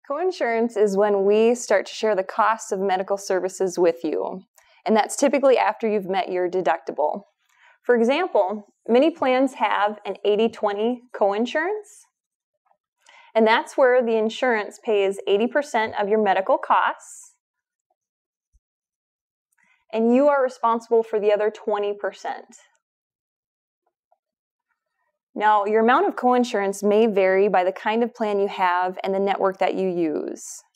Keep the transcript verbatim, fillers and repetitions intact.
Coinsurance is when we start to share the costs of medical services with you, and that's typically after you've met your deductible. For example, many plans have an eighty twenty coinsurance, and that's where the insurance pays eighty percent of your medical costs, and you are responsible for the other twenty percent. Now, your amount of coinsurance may vary by the kind of plan you have and the network that you use.